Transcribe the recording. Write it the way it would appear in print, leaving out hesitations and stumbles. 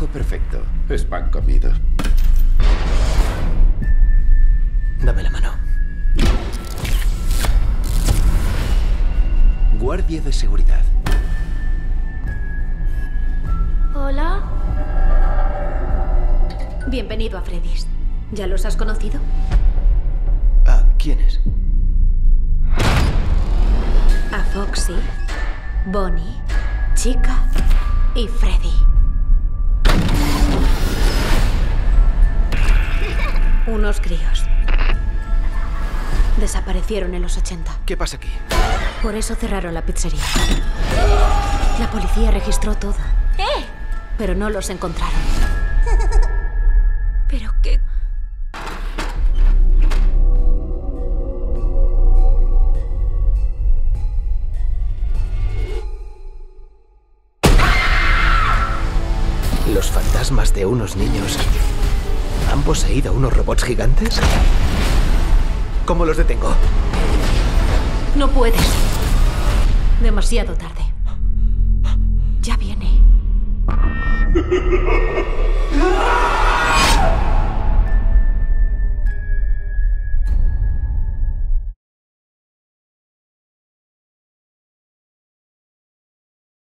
trabajo perfecto. Es pan comido. Dame la mano. Guardia de seguridad. Hola. Bienvenido a Freddy's. ¿Ya los has conocido? ¿A quiénes? A Foxy, Bonnie, Chica y Freddy. Unos críos. Desaparecieron en los 80. ¿Qué pasa aquí? Por eso cerraron la pizzería. La policía registró todo. Pero no los encontraron. ¿Pero qué? ¿Los fantasmas de unos niños han poseído a unos robots gigantes? ¿Cómo los detengo? No puedes. Demasiado tarde. Ya viene.